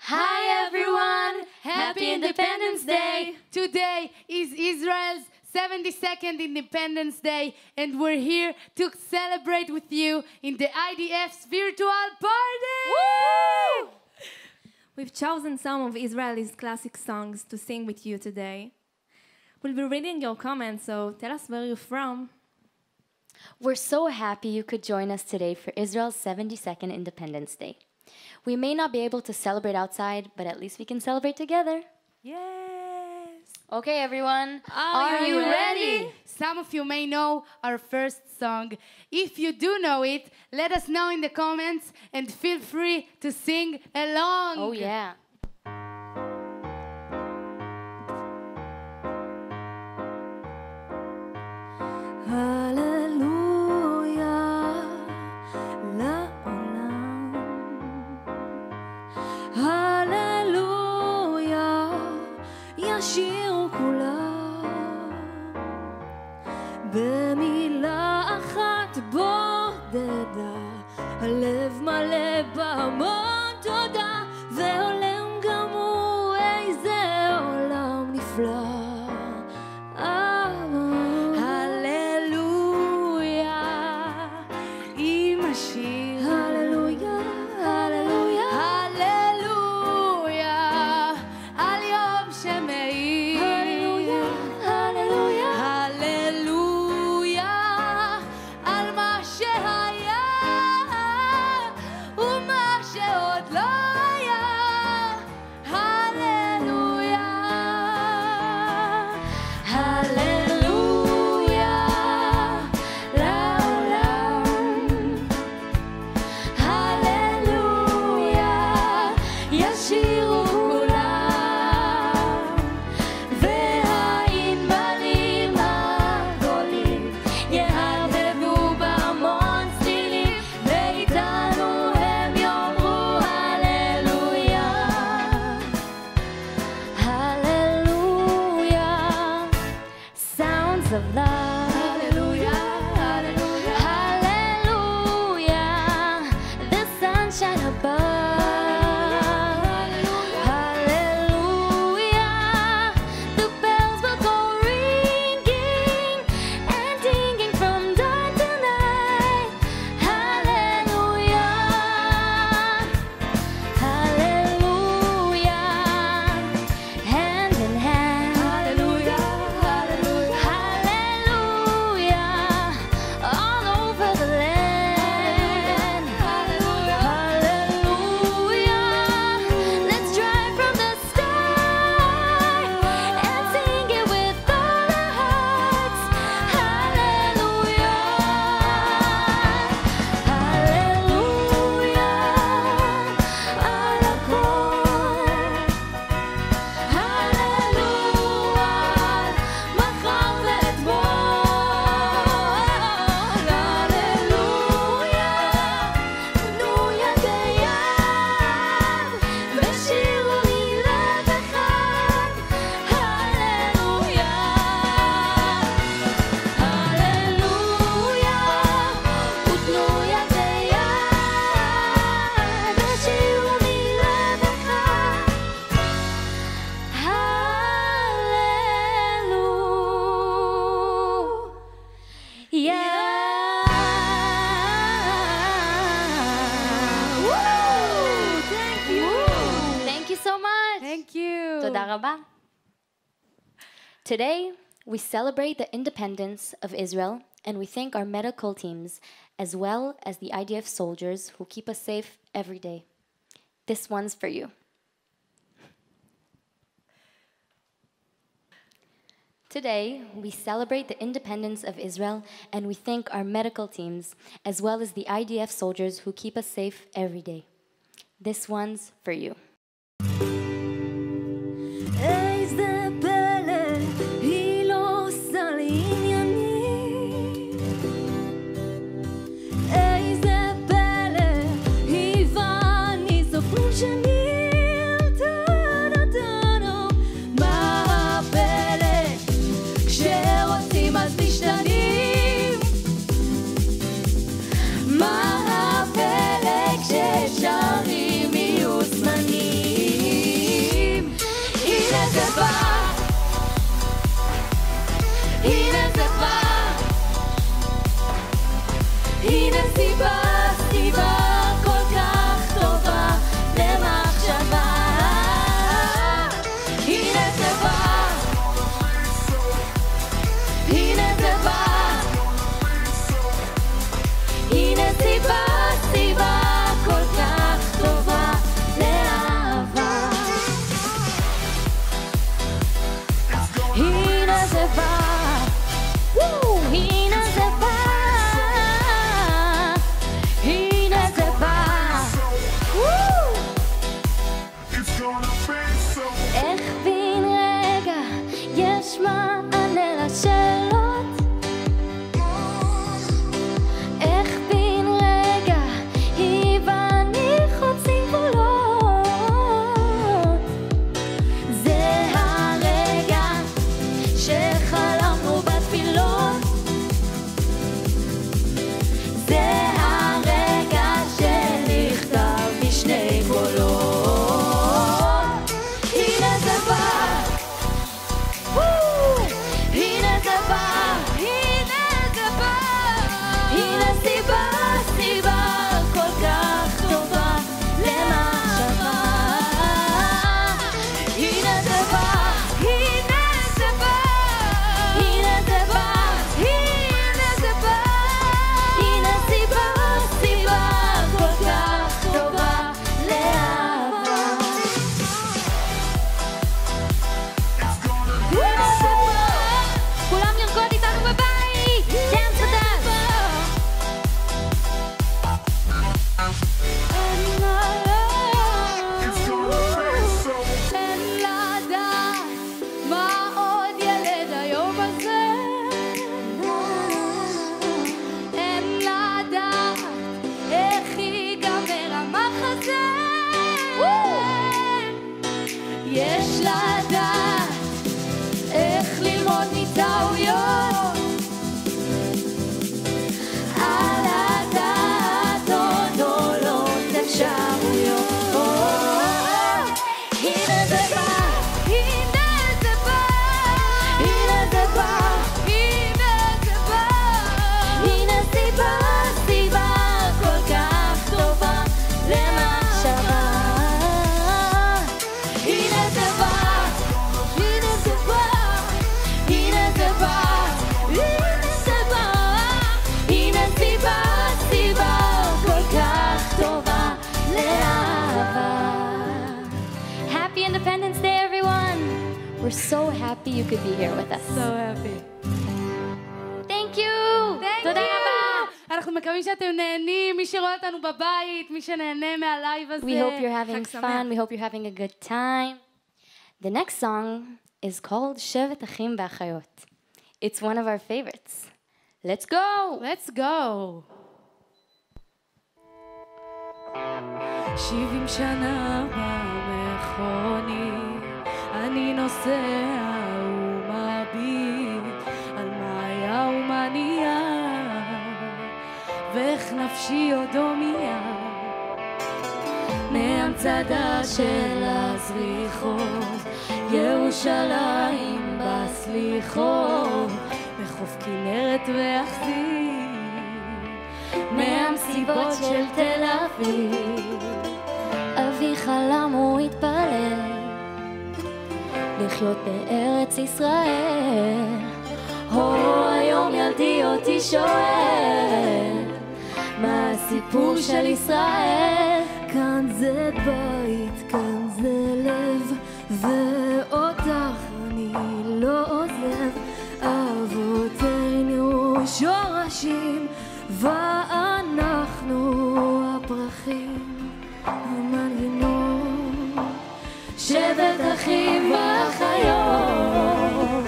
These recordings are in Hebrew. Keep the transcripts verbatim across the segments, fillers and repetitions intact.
Hi everyone! Happy Independence Day! Today is Israel's seventy-second Independence Day, and we're here to celebrate with you in the I D F's virtual party! Woo! We've chosen some of Israel's classic songs to sing with you today. We'll be reading your comments, so tell us where you're from. We're so happy you could join us today for Israel's seventy-second Independence Day. We may not be able to celebrate outside, but at least we can celebrate together. Yes! Okay, everyone. Are, Are you ready? ready? Some of you may know our first song. If you do know it, let us know in the comments and feel free to sing along. Oh, yeah. ישירו כולם במילה אחת בודדה, הלב מלא בהמון תודה, ועולם גם הוא איזה עולם נפלא. הללויה עם השיר, הללויה, הללויה, הללויה על יום שמאיר, הללויה, הללויה, הללויה על מה שהיה ומה שעוד לא היה, הללויה, הללויה לעולם, הללויה ישירו כולם, והענבלים הגדולים יהדהדו בהמון צלילים, ואיתנו הם יאמרו הללויה, הללויה. Sounds of love, hallelujah, hallelujah, hallelujah. The sunshine above, hallelujah. The bells will go ringing and dinging from dawn to night, hallelujah, hallelujah. Hand in hand, hallelujah, hallelujah, hallelujah. All over the land, hallelujah, hallelujah. Let's drive from the sky and sing it with all our hearts, hallelujah, hallelujah. על הכל, הללויה, מחר ואתמול, הללויה, תנו יד ביד ושירו מלב אחד, הללויה, הללויה, ותנו יד ביד ושירו מלב אחד, hallelujah. Woo! Thank you. Thank you so much. Thank you. תודה רבה. Today, we celebrate the independence of Israel, and we thank our medical teams, as well as the I D F soldiers who keep us safe every day. This one's for you. Today, we celebrate the independence of Israel, and we thank our medical teams, as well as the I D F soldiers who keep us safe every day. This one's for you. איזה פלא, היא לא עושה לי עניינים. איזה פלא, היא ואני סופרים שנים. טה-טה-טה-טה. מה הפלא, כשרוצים אז משתנים. מה הפלא, כששרים יהיו זמנים. סיבה, סיבה כל כך טובה למחשבה. הנה זה בא, הנה זה בא, הנה סיבה, סיבה כל כך טובה לאהבה. הנה זה בא, הנה זה בא, הנה זה בא. איך בין רגע יש מענה לשאלות, איך בין רגע היא ואני חוצים גבולות. זה הרגע שחלמנו בתפילות, זה הרגע שנכתב בשני קולות. הנה זה בא, הנה זה בא, הנה זה בא, הנה סיבה, סיבה כל כך טובה למחשבה. הנה זה בא, הנה זה בא, הנה זה בא, הנה זה בא, הנה סיבה, סיבה כל כך טובה לאהבה. הנה זה בא, כולם לרקוד איתנו בבית, dance with us. אין לדעת מה עוד ילד היום הזה, אין לדעת איך ייגמר המחזה. יש לדעת איך ללמוד מטעויות, על הדעת עוד עולות אפשרויות. הנה זה בא, הנה זה בא, הנה זה בא, הנה זה בא, הנה סיבה, סיבה כל כך טובה למחשבה. הנה זה בא, הנה זה בא, הנה זה בא, הנה זה בא, הנה סיבה, סיבה כל כך טובה לאהבה. Happy Independence Day, everyone! We're so happy you could be here with us. So happy. Thank you! Thank תודה you. רבה! אנחנו מקווים שאתם נהנים, מי שרואה אותנו בבית, מי שנהנה מהלייב הזה. We hope you're having חג שמח. fun. We hope you're having a good time. The next song is called שבט אחים ואחיות. It's one of our favorites. Let's go! Let's go. שבעים שנה במכונית, אני נוסע ומביט על מה היה ומה נהיה, ואיך נפשי עוד הומייה. מהמצדה של הזריחות, ירושלים בסליחות, בחוף כנרת ואכזיב, מהמסיבות של תל אביב. אבי חלם הוא התפלל לחיות בארץ ישראל. הו, היום ילדי אותי שואל מה הסיפור של ישראל. כאן זה בית, כאן זה לב, ואותך אני לא עוזב. אבותינו שורשים, ואנחנו הפרחים המנגינות. שבט אחים ואחיות.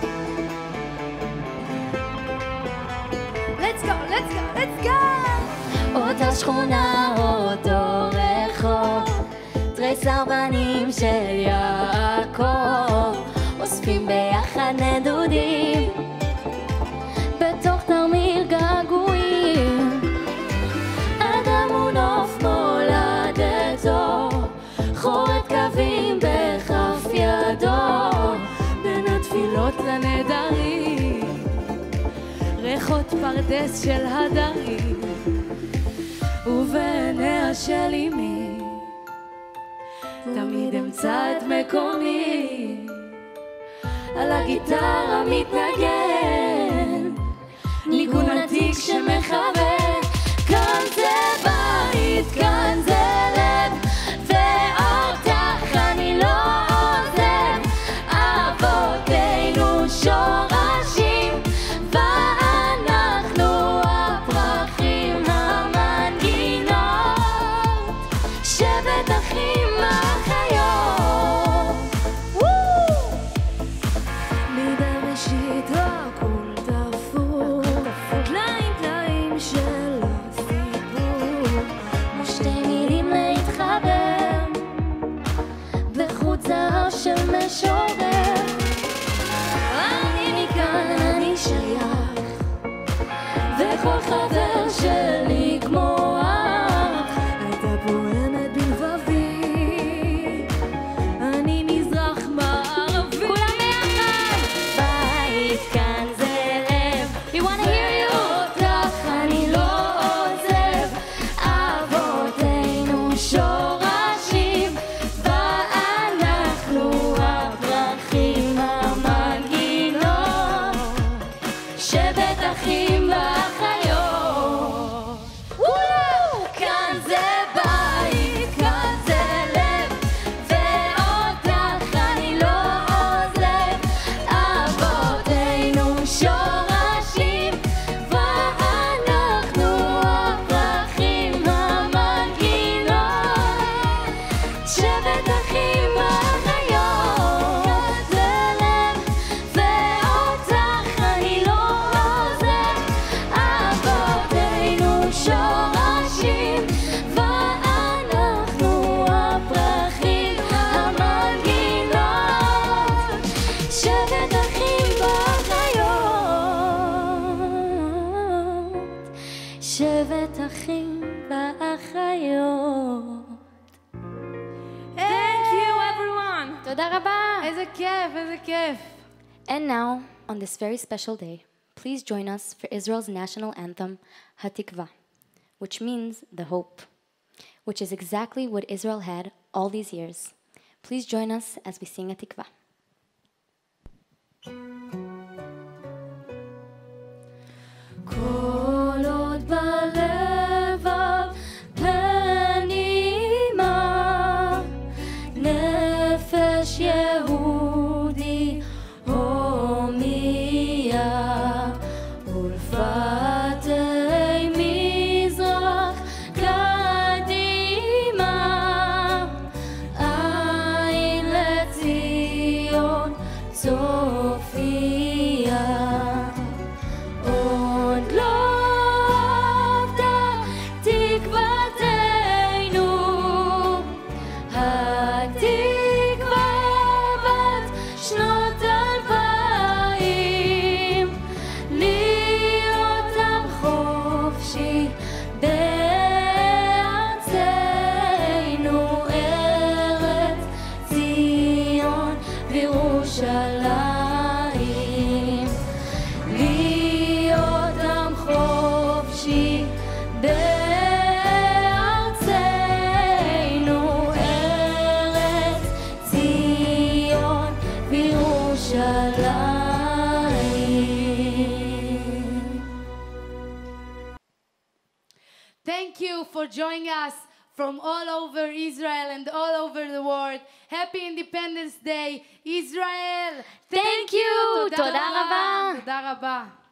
Let's go, let's go, let's go! אותה שכונה, אותו רחוב, תרי סרבנים של יעקב, אוספים ביחד נדודים בתוך תרמיל געגועים. אדם הוא נוף מולדתו, חורת קווים בכף ידו, בין התפילות לנדרים, ריחות פרדס של הדרים, של אמי, תמיד אמצא את מקומי, על הגיטרה מתנגן, ניגון עתיק שמחבר. כאן זה בית, כאן זה לב, ואותך אני לא עוזב. אבותינו שורשים, ואנחנו הפרחים המנגינות, שבט אחים אחיות. מבראשית הכל תפור, טלאים טלאים של הסיפור, ושתי מילים להתחבר בחוט זהב של משורר. אני מכאן, אני שייך, וכל חבר שלי כמו אח. הייתה פועמת בלבבי, אני מזרח מערבי. כולם ביחד! בית כאן זה לב, we wanna hear you. אותך אני לא עוזב, אבותינו שורשים, ואנחנו הפרחים המנגינות, שבט אחים ואחיות. כאן זה בית, כאן זה לב, ואותך אני לא עוזב. אבותינו שורשים, ואנחנו הפרחים המנגינות, שבט אחים ואחיות. זה לב, ואותך אני לא עוזב. אבותינו שורשים, ואנחנו הפרחים המנגינות, שבט אחים ואחיות, שבט אחים ואחיות. Thank you, everyone. תודה רבה. איזה כיף, איזה כיף. And now, on this very special day, please join us for Israel's national anthem, Hatikva, which means the hope, which is exactly what Israel had all these years. Please join us as we sing Hatikva. כל עוד בלבב פנימה, נפש יהודי הומייה, ולפתי מזרח קדימה, עין לציון צופיה. עוד לא אבדה תקוותנו, התקווה בת שנות אלפיים, להיות עם חופשי בארצנו, ארץ ציון וירושלים. להיות עם חופשי בארצנו, ארץ ציון וירושלים. Thank you for joining us from all over Israel and all over the world. Happy Independence Day, Israel! Thank you. תודה רבה. תודה רבה.